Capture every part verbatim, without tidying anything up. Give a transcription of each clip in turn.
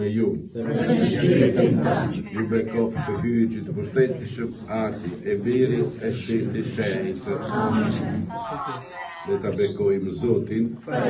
me ju. Ju bekofë të hyjë të pushtetit ati e birit e shtetit shenjtë. Dhe ta bekojmë Zotin.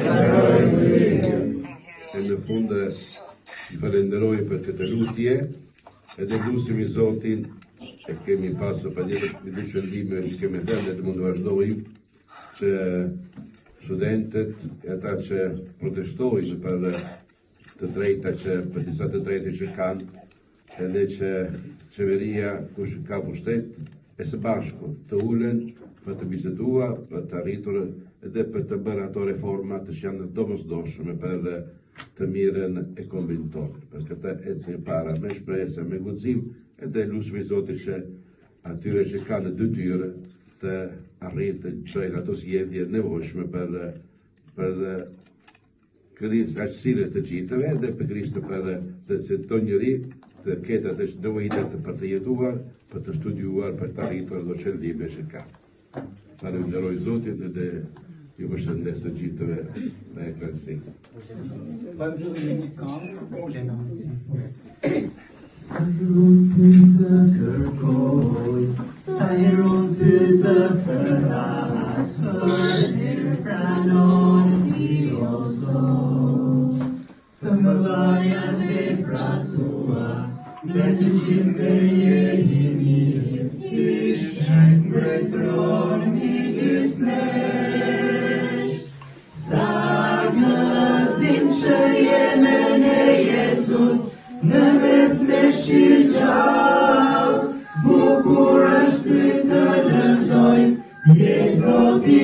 E në fundë i falenderoj për këtë lutje, edhe lusim i Zotin, e kemi pasur pa një të shëndime që kemi dhënë dhe mund të vazhdojmë, që studentët e ata që protestojnë për të drejta që, për disa të drejta që kanë, edhe që qeveria kush ka pushtet, e së bashku të ulen për të bisedua, për të arritur edhe për të bërë ato reforma të që janë domosdoshme për të mirën e kombin tonë. Për këtë ecim para me shpresë, me guxim, edhe lutim i Zotit që atyre që kanë detyrë të arritë të bëjnë ato zgjedhje nevojshme për për kërkesat e cilësisë të gjithëve, edhe pikërisht për se çdo njeri të ketë atë nevojitet për të jetuar, për të studiuar, për të arritur ato qëllime që ka. Falenderoj Zotin dhe ju përshëndes të gjithëve me kënaqësi. Sajron ty të kërkoj, sajron ty të fëras, për herë pranon ti o Zot. Të mëdha vepra tua, dhe të gjithë jeni mirë, i shënjtë mbretëron midis nesh. Sa gëzim që jeme në Jezus, në mes me shi gjallë, bukur është ty të lëndojnë, je Zoti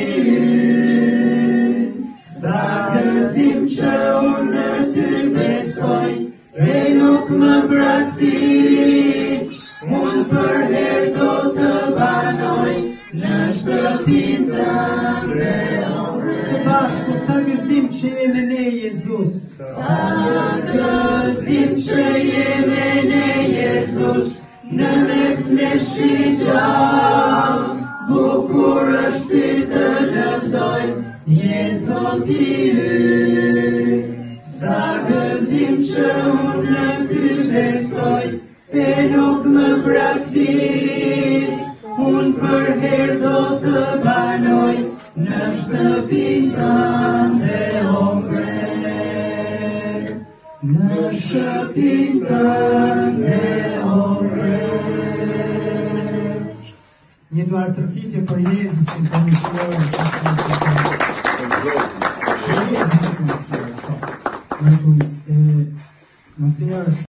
ynë. Sa gëzim që unë në ty besoj, e nuk më braktis, unë për herë do të banoj, në shtëpinë tënde o së bashku. Sa gëzim që jeme ne Jezus, sa gëzim që jeme ne Jezus, në mes me shi gjallë, bukur është ty të lëndojnë, je Zoti ynë. Sa gëzim që unë në ty besoj, e nuk më braktis, unë për herë do të banoj, në shtëpinë tënde o mbrek, në shtëpinë tënde o mbrek. Një duar tërpitje për Jezusin të mëshiroj. Jezusin të mëshiroj. Monsignor